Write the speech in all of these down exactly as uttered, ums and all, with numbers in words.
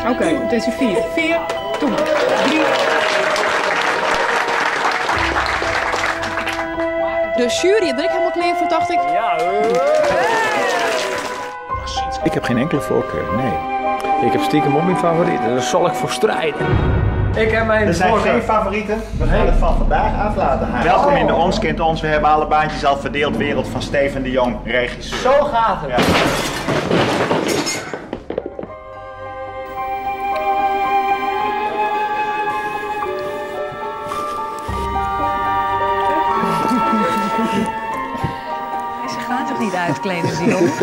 Oké, okay, het is vier. Vier, toen. Drie. De jury heb ik helemaal klaar voor, dacht ik. Ja. Ik heb geen enkele voorkeur, nee. Ik heb stiekem op mijn favorieten, daar zal ik voor strijden. Ik heb mijn er zijn voorkeur. Geen favorieten, we gaan het van vandaag af laten gaan. Welkom in de Ons Kent Ons, we hebben alle baantjes al verdeeld. Wereld van Steven de Jong, regisseur. Zo gaat het. Ja. Ze gaat toch niet uitkleden, die jongen?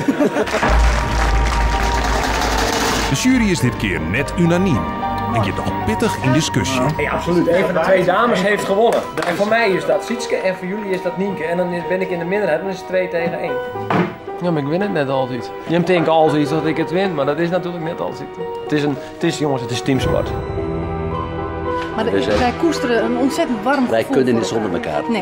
De jury is dit keer net unaniem en je nog pittig in discussie. Hey, absoluut. Een van de twee dames heeft gewonnen. En voor mij is dat Sietske en voor jullie is dat Nienke. En dan ben ik in de minderheid, dan is het twee tegen één. Ja, maar ik win het net altijd. Je denkt altijd dat ik het win, maar dat is natuurlijk net altijd. Het is, een, het is jongens, het is teamsport. Maar de, wij koesteren een ontzettend warm gevoel. Wij kunnen niet zonder elkaar. Nee.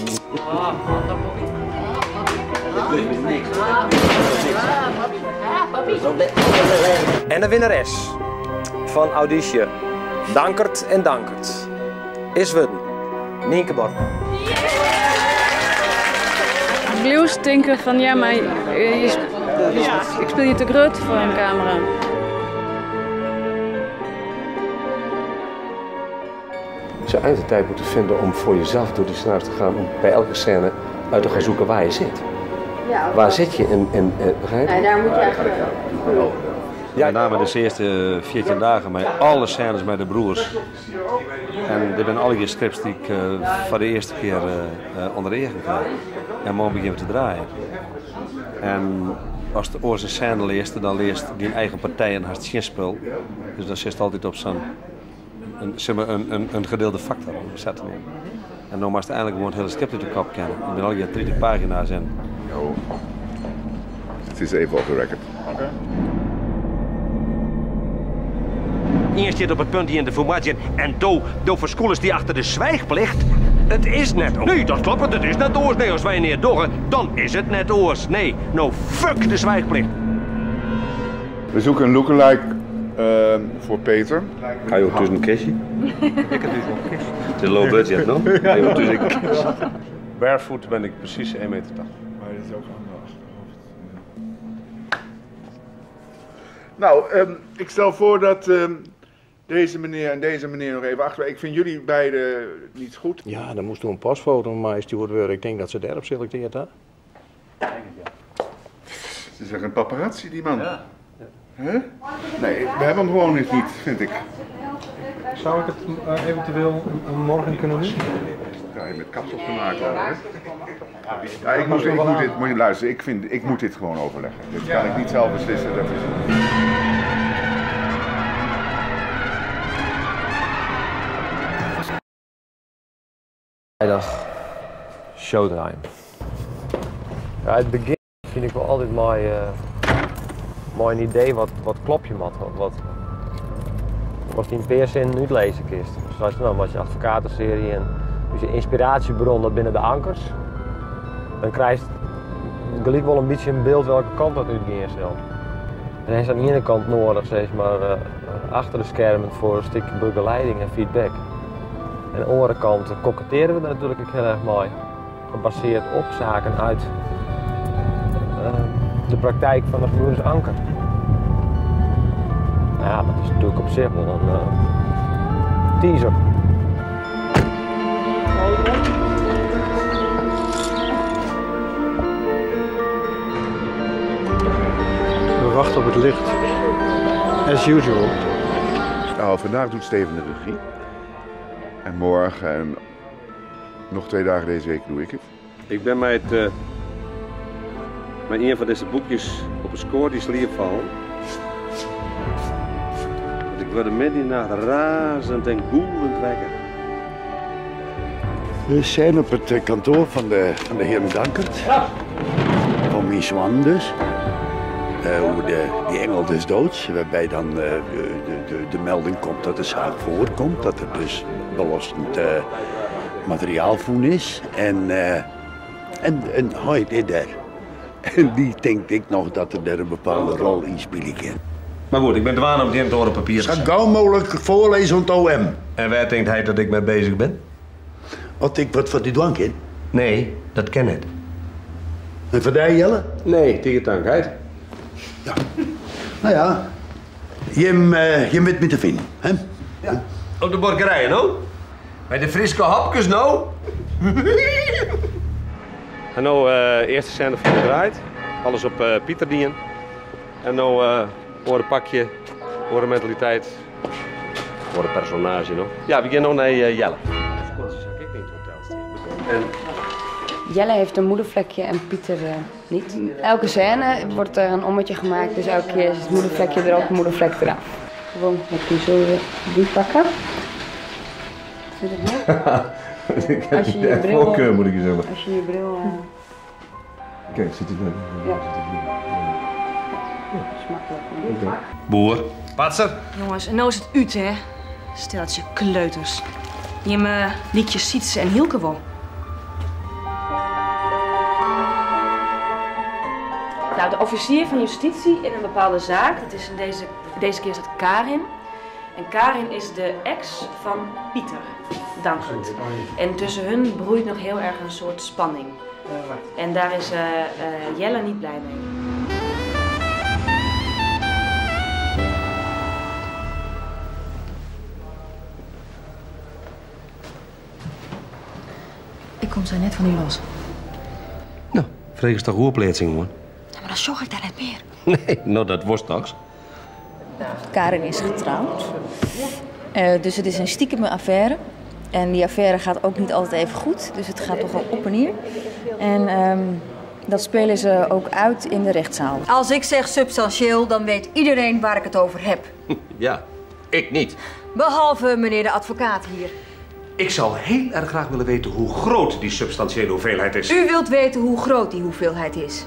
En de winnares van auditie Dankert en Dankert is Wudden, Nienke Borg. Leeuws denken van ja, maar je, je, je, ik speel je te groot voor een camera. Je zou uit de tijd moeten vinden om voor jezelf door die scenario te gaan, om bij elke scène uit te gaan zoeken waar je zit. Ja, waar zit je in, in, in begrijp je? Nee, daar moet je eigenlijk... Ja, met name de eerste veertien dagen met alle scènes met de broers. En dit zijn alle keer scripts die ik uh, voor de eerste keer uh, uh, onder de eer gekregen. En morgen beginnen we te draaien. En als de oorste scène leest, dan leest die eigen partij en haar spel. Dus dan zit altijd op zo'n een, zeg maar een, een, een gedeelde factor. Zetten we. En dan moest eigenlijk gewoon het hele script uit de kop kennen. Ik ben al je dertig pagina's in. Jo. Het is even op de record. Okay. Eerst zit op het punt hier in de formatie en do, do voor schoolers die achter de zwijgplicht. Het is net oors. Nee, dat klopt, het is net oors. Nee, als wij neer doggen, dan is het net oors. Nee, no fuck de zwijgplicht. We zoeken een lookalike uh, voor Peter. Ga je ook tussen een kistje? Ik heb dus wel een kistje. Het is low budget, no? Ga je ook tussen een kistje? Barefoot ben ik precies één meter tachtig. Maar dat is ook aan de achterhoofd. Nou, um, ik stel voor dat um, deze meneer en deze meneer nog even achter. Ik vind jullie beiden niet goed. Ja, dan moest toen een pasfoto maar gestuurd worden. Ik denk dat ze daarop selecteert, hè? Ze is echt een paparazzi, die man. Ja. Huh? Nee, we hebben hem gewoon niet, vind ik. Zou ik het uh, eventueel morgen kunnen doen? Ja, je met kapsel te maken hoor. Ja, ik moet, ik moet dit, moet je luisteren, ik, vind, ik moet dit gewoon overleggen. Dit kan ik niet zelf beslissen. Dat is... Vrijdag, showtime. Ja, het begin vind ik wel altijd mooi, uh, mooi een idee wat, wat klop je met. Wat, wat die in per zin niet lezen kist. Zoals nou, als je advocatenserie en dus je inspiratiebron dat binnen de ankers, dan krijg je gelijk wel een beetje een beeld welke kant dat uitgaat snel. En hij is aan de ene kant nodig, zeg maar, uh, achter de schermen voor een stukje begeleiding en feedback. En aan de andere kant koketteren we daar natuurlijk ook heel erg mooi, gebaseerd op zaken uit uh, de praktijk van de gebroeders Anker. Nou ja, dat is natuurlijk op zich wel een uh, teaser. We wachten op het licht. As usual. Nou, vandaag doet Steven de regie. En morgen en nog twee dagen deze week doe ik het. Ik ben met, uh, met een van deze boekjes op een score die sliep vallen. Ik word midden in de nacht razend en goelend wekker. We zijn op het kantoor van de, van de heer Dankert. Van Mies Swan dus. Uh, hoe de, die engel des doods, waarbij dan uh, de, de, de melding komt dat de zaak voorkomt, dat er dus belastend uh, materiaal voor is. En, uh, en, en hij dit daar. En die denkt ik nog dat er daar een bepaalde rol in spelen kan. Maar goed, ik ben te waan om het op papier te Zo gauw mogelijk voorlezen aan het O M. En waar denkt hij dat ik mee bezig ben? Wat ik wat voor die dwang in? Nee, dat ken het. En voor die Jelle? Nee, tegen dankheid. Ja. Nou ja, je, uh, je bent met de vinden, hè? Ja. Op de borgerij, nou? Bij de Friske hapjes, nou? En nou, uh, eerste scène van de draait. Alles op uh, Pieter dienen. En nou, uh, orenpakje, orenmentaliteit, orenpersonage, no? Ja, we gaan nou naar uh, Jelle. En... Jelle heeft een moedervlekje en Pieter uh, niet. Elke scène wordt er een ommetje gemaakt, dus elke keer is het moedervlekje erop, moedervlek eraf. Gewoon met die zo die pakken. Zit het niet? Als je je bril... Voorkeur, moet ik je zeggen. Als je je bril... Uh... Kijk, zit het net? Ja. Ja, smakelijk. Okay. Boer. Patser. Jongens, en nou is het uit, hè? Steltje kleuters. Je me liedjes Sietse en Hielke wel. Nou, de officier van justitie in een bepaalde zaak, dat is in deze, deze keer is dat Karin. En Karin is de ex van Pieter Dankert. En tussen hun broeit nog heel erg een soort spanning. En daar is uh, uh, Jelle niet blij mee. Ik kom zo net van u los. Nou, vreeg is toch roerplaatsing, hoor. Ja, maar dan zorg ik daar net meer. Nee, nou dat was straks. Karin is getrouwd. Uh, dus het is een stiekeme affaire. En die affaire gaat ook niet altijd even goed. Dus het gaat toch wel op en neer. En um, dat spelen ze ook uit in de rechtszaal. Als ik zeg substantieel, dan weet iedereen waar ik het over heb. Ja, ik niet. Behalve meneer de advocaat hier. Ik zou heel erg graag willen weten hoe groot die substantiële hoeveelheid is. U wilt weten hoe groot die hoeveelheid is.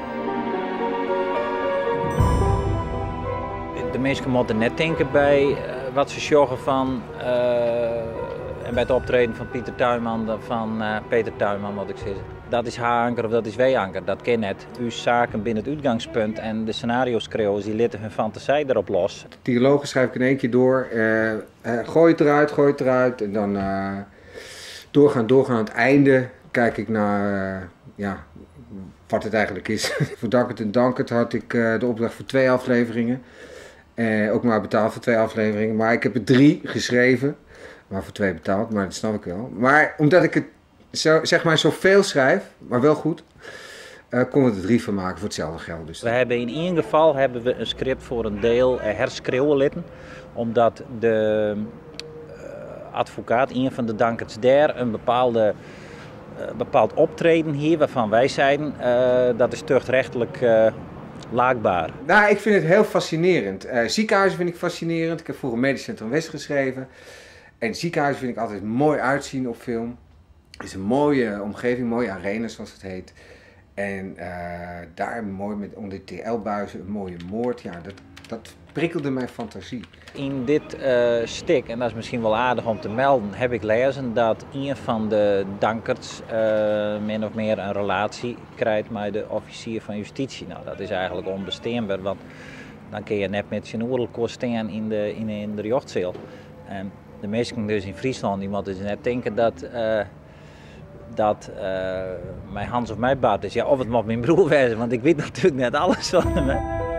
De mensen moeten net denken bij uh, wat ze zorgen van... Uh, en bij het optreden van Pieter Tuinman, van uh, Peter Tuinman, wat ik zeg. Dat is H-anker of dat is W-anker, dat ken net. Uw zaken binnen het uitgangspunt en de scenario-schreeuwers die litten hun fantasie erop los. De dialogen schrijf ik in één keer door. Uh, uh, gooi het eruit, gooi het eruit. En dan uh, doorgaan, doorgaan. Aan het einde kijk ik naar uh, ja, wat het eigenlijk is. Voor Dankert en Dankert had ik uh, de opdracht voor twee afleveringen. Uh, ook maar betaald voor twee afleveringen. Maar ik heb er drie geschreven. Maar voor twee betaald, maar dat snap ik wel. Maar omdat ik het zo, zeg maar zoveel schrijf, maar wel goed, uh, kon ik er drie van maken voor hetzelfde geld. Dus. We hebben in ieder geval hebben we een script voor een deel uh, herschreeuwen laten. Omdat de uh, advocaat, een van de Dankerts daar, een bepaalde, uh, bepaald optreden hier waarvan wij zeiden, uh, dat is tuchtrechtelijk uh, laakbaar. Nou, ik vind het heel fascinerend. Uh, ziekenhuizen vind ik fascinerend. Ik heb voor een Medisch Centrum West geschreven. En ziekenhuizen vind ik altijd mooi uitzien op film. Het is een mooie omgeving, mooie arena zoals het heet. En uh, daar mooi met onder de T L-buizen een mooie moord. Ja, dat, dat prikkelde mijn fantasie. In dit uh, stuk, en dat is misschien wel aardig om te melden, heb ik lezen dat een van de Dankerts uh, min of meer een relatie krijgt met de officier van justitie. Nou, dat is eigenlijk onbestaanbaar, want dan kun je net met zijn oorlog staan in de, in, in de rechtszeel. En de mensen dus in Friesland, die moeten dus net denken dat, uh, dat uh, mijn Hans of mijn Bart is. Ja, of het moet mijn broer wezen, want ik weet natuurlijk net alles van hem.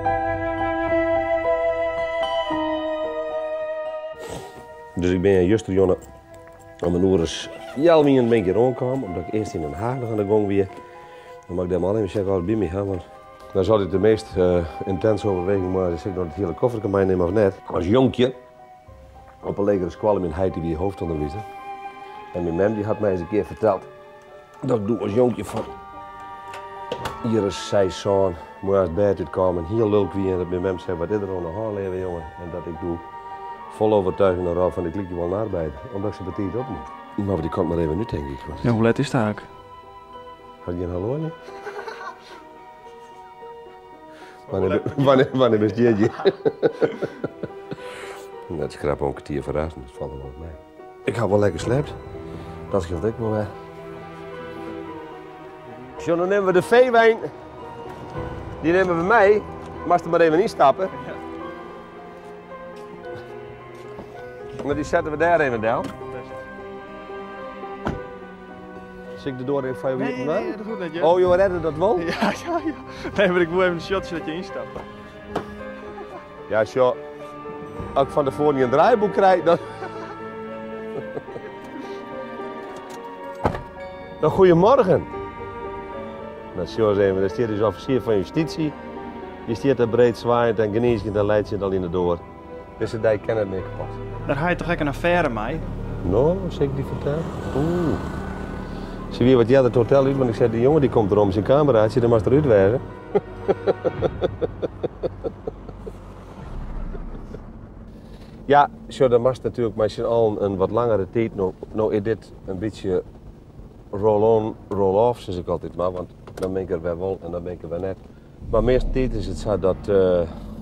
Dus ik ben juist Jonne aan mijn ouders jal weer een beetje rondkwam, omdat ik eerst in Den Haag aan de gang weer. Dan mag ik daar maar alleen zeggen, al bij me gaan, want dan zal het de meest uh, intense overweging maar zeg ik nog het hele koffer mij nemen of net. Als jonkje op een lekere squalm in Haiti die hoofdonderwijzer. En mijn mem die had mij eens een keer verteld dat ik doe als jonkje van Iris zei zo'n moet uit bed uitkomen en heel leuk wie en dat mijn mem zei wat is er aan de hand leven jongen en dat ik doe vol overtuiging naar van ik liep je wel naar arbeid omdat ik ze betiet op moet. Maar die komt maar even nu denk ik. Ja, hoe laat is het eigenlijk? Had je een hallo niet? Wanneer, wanneer, wanneer is het je? Dat is krap om een kwartier verrassen, dat valt er wel mee. Ik heb wel lekker slept. Dat scheelt ik maar weer. Zo, dan nemen we de veewijn. Die nemen we mee. Mag er maar even instappen. Maar die zetten we daar even down. Zie ik de door even van je Nee, nee, nee, dat is goed net, ja. Oh, joh, redden dat wel? Ja, ja, ja. Nee, maar ik wil even een shotje dat je instapt. Ja, joh. Als ik van tevoren niet een draaiboek krijg, dan... dan goedemorgen. Nou, zoals even, daar staat dus officier van justitie. Die staat er breed zwaaiend en geneesd en dan leidt je het al in de door. Dus de dijk kan het niet kapot. Daar ga je toch echt een affaire mee? Nou, zeg ik die vertellen? Oeh. Zie je wat jij het hotel uit, want ik zei, die jongen die komt erom zijn cameraatje, dan mag eruit wezen. Ja, zo, dan was natuurlijk maar al een wat langere tijd. Nou, nou is dit een beetje roll-on, roll-off, zoals ik altijd maar, want dan ben ik er weer wel en dan ben ik er weer net. Maar meestal tijd is het zo dat uh,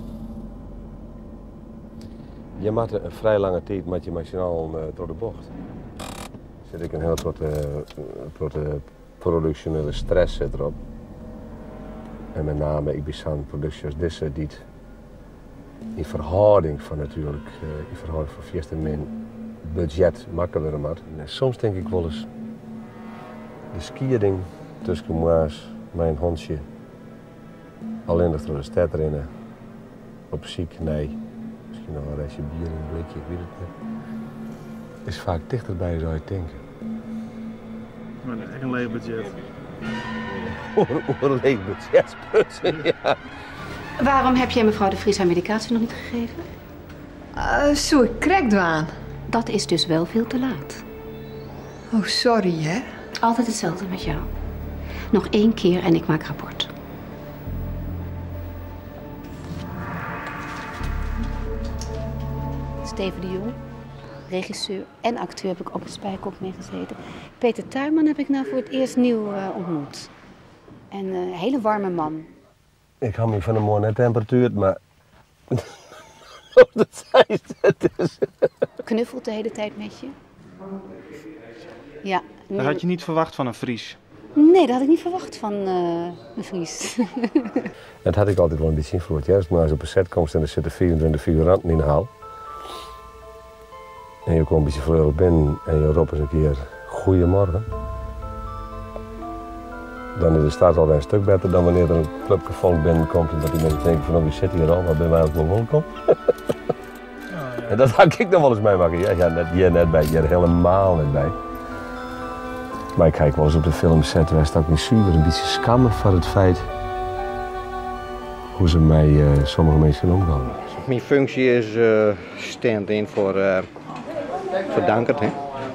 je moet een vrij lange tijd met je machinaal uh, door de bocht. Er zit ik een heel grote, uh, grote productionele stress zit erop. En met name ik ben zo'n productie als deze die in verhouding van natuurlijk, uh, in verhouding van vierste min budget makkelijker maakt. Soms denk ik wel eens de skiering tussen Moas, mijn hondje, alleen nog door de stad rennen, op ziek, nee, misschien nog een restje bier in een blikje, ik weet het niet. Is vaak dichterbij zou je denken. Maar dat is echt een leeg budget. Een leeg budget, ja. Waarom heb jij mevrouw de Vries haar medicatie nog niet gegeven? Uh, zo, ik krijg dwaan. Dat is dus wel veel te laat. Oh, sorry, hè? Altijd hetzelfde met jou. Nog één keer en ik maak rapport. Steven de Jong, regisseur en acteur, heb ik op de Spijkop mee gezeten. Peter Tuinman heb ik nou voor het eerst nieuw uh, ontmoet. En uh, een hele warme man. Ik hou me van een mooie temperatuur, maar... dat zei het dus. Knuffelt de hele tijd met je. Ja. Dat had je niet verwacht van een Fries. Nee, dat had ik niet verwacht van uh, een Fries. Dat had ik altijd wel een beetje invloed. Ja. Als je maar eens op een set komt en er zitten vierentwintig figuranten in de hal. En je komt een beetje vrolijk binnen en je roept eens een keer goeiemorgen. Dan is de start al een stuk beter dan wanneer er een clubje volk binnenkomt en dat die mensen denken van oh, wie zit hier al, waar ben wij ook wel welkom. Ja, ja. En dat had ik nog wel eens meemaken. Ja, ja, net, jij net bij, jij er helemaal net bij. Maar ik kijk wel eens op de filmset, wij staan ook niet zuur, een beetje skammen van het feit hoe ze mij uh, sommige mensen omgaan. Mijn functie is uh, stand-in voor, uh, voor Dankert, hè?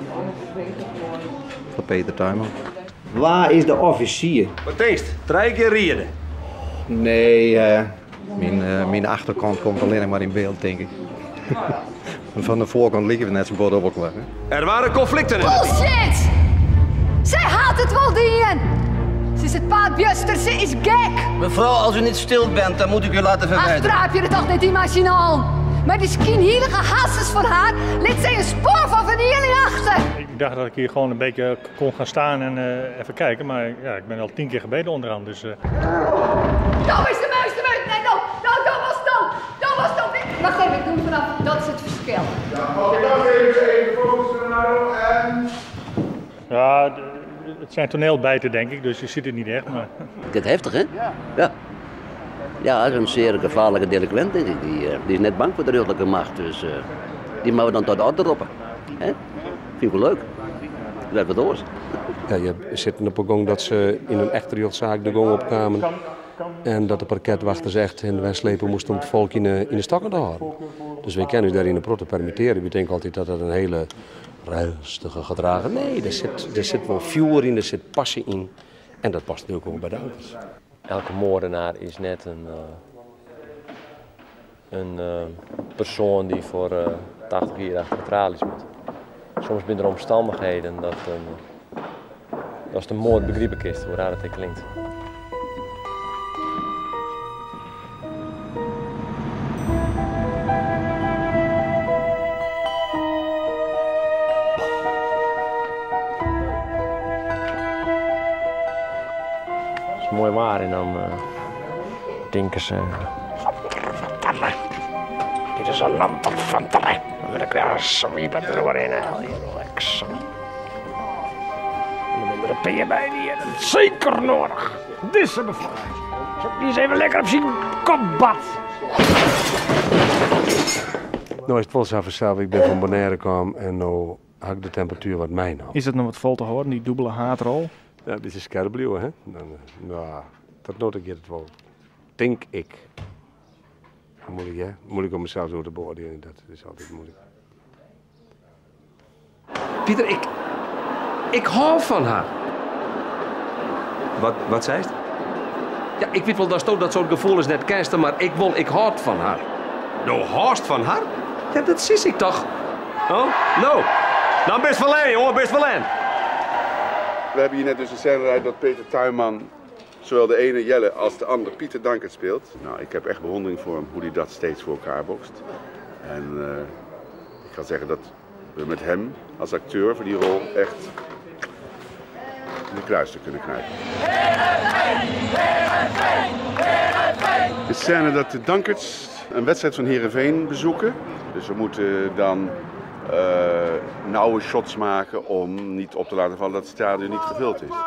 Voor Peter Tuinman. Waar is de officier? Wat is het? Drie keer rieden? Nee, uh, mijn, uh, mijn achterkant komt alleen maar in beeld, denk ik. En van de voorkant liggen we net zo goed op elkaar. Er waren conflicten in het team. Bullshit! Zij haalt het wel dingen! Ze is het paardbuster, ze is gek! Mevrouw, als u niet stil bent, dan moet ik u laten verwijderen. Ach, draap je er toch niet imaginaal? Maar die skinhielige hasses van haar liet zij een spoor van vernieling achter! Ik dacht dat ik hier gewoon een beetje kon gaan staan en uh, even kijken, maar ja, ik ben al tien keer gebeden onderaan, dus... Uh... Dat is de mooiste munt! Nee, dat, dat, dat was dan! Dat was dan! Wacht even, ik doe het vanaf. Dat is het verschil. Ja, mag ik dat even, even focussen naar en... Ja, het zijn toneelbijten denk ik, dus je ziet het niet echt, maar... Het is heftig, hè? Ja. Ja, ja dat is een zeer gevaarlijke delinquent, denk ik. Die, uh, die is net bang voor de rechterlijke macht, dus uh, die mogen we dan tot de orde roepen. Hè? Vind ik wel leuk. Dat wat oors. Ja, je zit op een gang dat ze in een echte rechtszaak de gang opkwamen. En dat de parketwachter zegt en wij slepen moesten om het volk in de, in de stakken te houden. Dus wij kunnen daarin een protte permitteren. We denken altijd dat dat een hele rustige gedragen. Nee, er zit, er zit wel vuur in, er zit passie in. En dat past natuurlijk ook bij de ouders. Elke moordenaar is net een, uh, een uh, persoon die voor uh, tachtig jaar achter de tralies moet. Soms zijn er omstandigheden dat een, dat is de moord begrepen is, hoe raar het klinkt. Als het mooi waar en dan uh, denken ze... Dit is een lamp van met de kras, wie bent er maar in, relax. En dan ben er een P bij die dat is zeker nodig. Dit is een bevrijding. Die is even lekker op zijn kopbad. Nou is het wel zo vanzelf, ik ben van Bonaire gekomen en nu had ik de temperatuur wat mij nou. Is het nog wat vol te horen, die dubbele haatrol? Ja, dit is scherp blauw, hè? Dan, nou, dat nodig ik het wel. Denk ik. Moeilijk, hè? Moeilijk om mezelf zo te beoordelen, dat is altijd moeilijk. Pieter, ik... Ik hou van haar. Wat, wat zei je? Ja, ik weet wel dat je dat soort gevoelens net kent, maar ik wil, ik houd van haar. Nou, haast van haar? Ja, dat zie ik toch. Oh, nou. Dan best wel een, jongen, best wel een. We hebben hier net dus een scène uit dat Peter Tuinman zowel de ene Jelle als de andere Pieter Dankert speelt. Nou, ik heb echt bewondering voor hem, hoe hij dat steeds voor elkaar bokst. En uh, ik ga zeggen dat we met hem als acteur voor die rol echt in de kruisten kunnen knijpen. De scène dat de Dankerts een wedstrijd van Heerenveen bezoeken. Dus we moeten dan uh, nauwe shots maken om niet op te laten vallen dat het stadion niet gevuld is.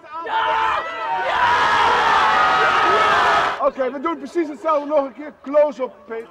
Oké, okay, we doen precies hetzelfde nog een keer. Close-up, Peter.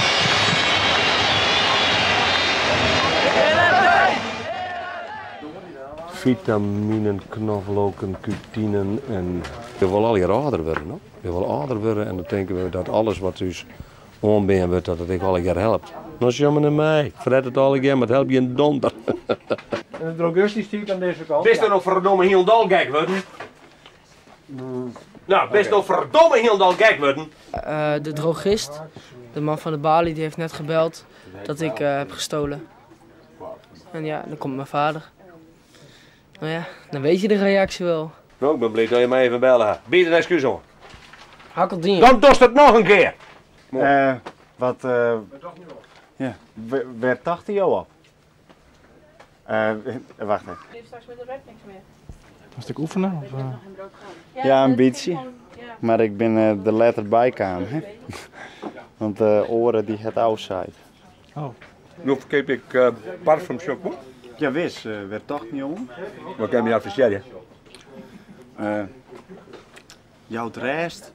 Vitaminen, knoflooken, cutinen en... We willen al hier ouder worden, no? We willen ouder worden en dan denken we dat alles wat dus onbeen wordt, dat het ik al jaar helpt. Dat is jammer naar mij. Verred het al jaar, maar het helpt je een donder. En de drogist die stuurt aan deze kant. Best er nog verdomme heel dal gek worden? Mm. Nou, best nog okay. verdomme heel dal gek worden. Uh, de drogist, de man van de balie, die heeft net gebeld dat ik uh, heb gestolen. En ja, dan komt mijn vader. Nou ja, dan weet je de reactie wel. Nou, ik ben blij dat je mij even bellen hebt. Bied een excuus hoor. Hakkeldien. Dan dost het nog een keer. Uh, wat, uh, ja, werd tachtig jaar op? Uh, wacht even. Je straks met de rap niks meer. Moest ik oefenen? Of, uh? Ja, een beetje. Maar ik ben uh, de letter bijkaan. Want de uh, oren die het outside. Oh. Nu verkeep ik uh, parfum shop hoor. Ja, wist, uh, werd toch niet om. Wat kan je me adviseren? Uh, jouw rest.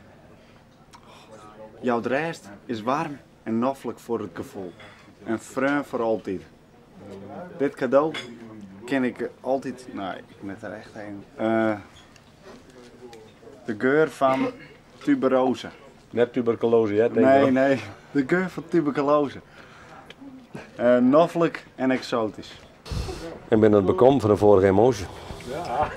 Jouw rest is warm en noffelijk voor het gevoel. En vreun voor altijd. Dit cadeau ken ik altijd. Nou, ik net er echt een. Uh, de geur van tuberose. Net tuberculose, hè? Nee, wel. nee. De geur van tuberculose. Uh, noffelijk en exotisch. Ik ben het bekomen van de vorige emotie. Ja.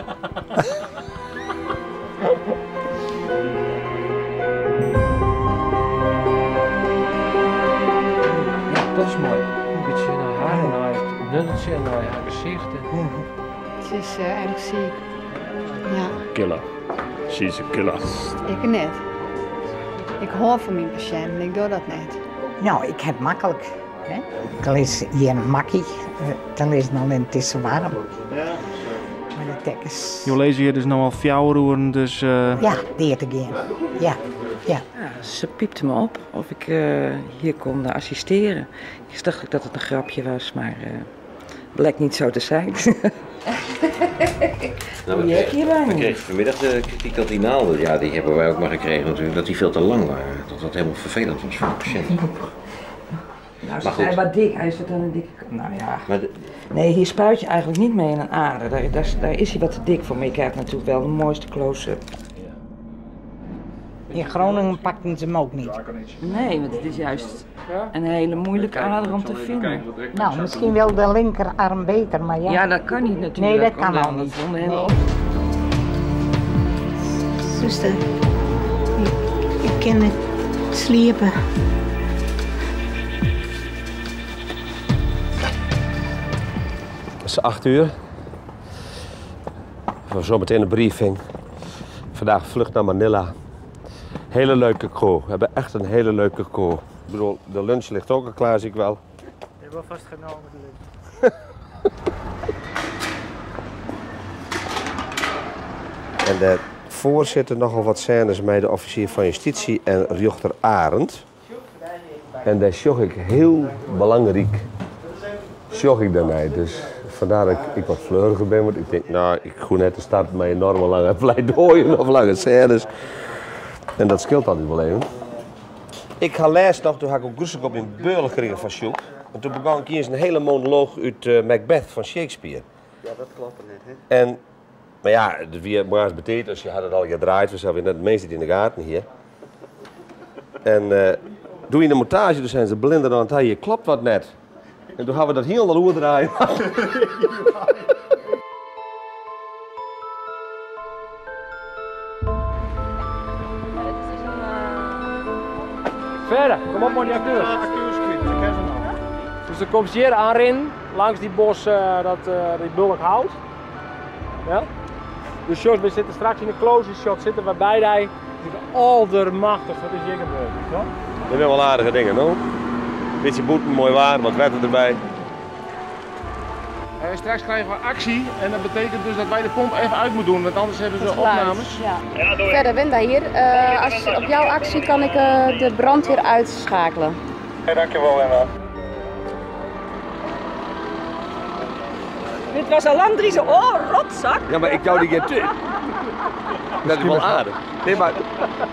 Ja, dat is mooi. Een beetje naar haar, naar het nulletje en naar haar gezicht. Het is uh, eigenlijk ziek. Ja. Killer. She's a killer. Ik net. Ik hoor van mijn patiënt en ik doe dat net. Nou, ik heb makkelijk. Hè? Dan is hier een makkie, dan is het alleen het is warm. Ja. Maar de tek is... Je leest hier dus nog wel fjouwroeren, dus... Uh... Ja, die te gaan. Ja, ja. Ja, ze piepte me op of ik uh, hier kon uh, assisteren. Ik dacht dat het een grapje was, maar uh, blijkt niet zo te zijn. Nou, we, kregen, we kregen vanmiddag de kritiek dat die naalden, ja, die hebben wij ook maar gekregen natuurlijk, dat die veel te lang waren. Dat dat helemaal vervelend was voor de patiënt. Nou, ze zijn wat dik, hij is dan een dikke... Nou ja... Maar de... Nee, hier spuit je eigenlijk niet mee in een ader. Daar, daar, daar is hij wat te dik voor, maar je krijgt natuurlijk wel de mooiste close-up. In Groningen pakten ze hem ook niet. Nee, want het is juist een hele moeilijke ader om te vinden. Nou, misschien wel de linkerarm beter, maar ja... Ja, dat kan niet natuurlijk. Nee, dat kan ook niet. Nee. Zuster, ik, ik kan het sliepen. Het is acht uur. We hebben zo meteen een briefing. Vandaag vlucht naar Manila. Hele leuke crew. We hebben echt een hele leuke crew. Ik bedoel, de lunch ligt ook al klaar, zie ik wel. Je hebt wel vastgenomen de lunch. En de voorzitter nogal wat scènes met de officier van justitie en Rjochter Arend. En daar zag ik heel belangrijk. Zag ik daarmee. Dus vandaar dat ik, ik wat fleuriger ben. Want ik denk, nou, ik ga net de start met enorme lange pleidooien of lange scènes. En dat scheelt altijd wel even. Ik ga les nog, toen had ik ook rustig op in Beurlen gekregen van Sjoek. En toen begon ik eens een hele monoloog uit uh, Macbeth van Shakespeare. Ja, dat klopt net, hè? En, maar ja, wie het betekent, als je had het al gedraaid, we zijn net meestal in de gaten hier. En uh, doe je de montage, dus zijn ze blinder dan het je klopt wat net. En toen gaan we dat heel naar hoe draaien. Verder, kom op maar die acteurs. Dus dan komt ze hier aanrennen, langs die bos, uh, dat, uh, die bulk hout. Ja? Dus Jos, we zitten straks in de close shot, zitten we bij die. Aldermachtig, wat is hier gebeurd? Ja? Dat zijn wel aardige dingen, no? Beetje boeten, mooi waar, wat wetten erbij. Uh, straks krijgen we actie en dat betekent dus dat wij de pomp even uit moeten doen, want anders hebben ze Geluid, opnames. Ja. Ja, verder, Wenda hier. Uh, als, op jouw actie kan ik uh, de brandweer uitschakelen. Hey, dankjewel Wenda. Dit was al lang drie zo, oh rotzak. Ja, maar ik jou die keer terug. Dat is wel aardig. Nee, maar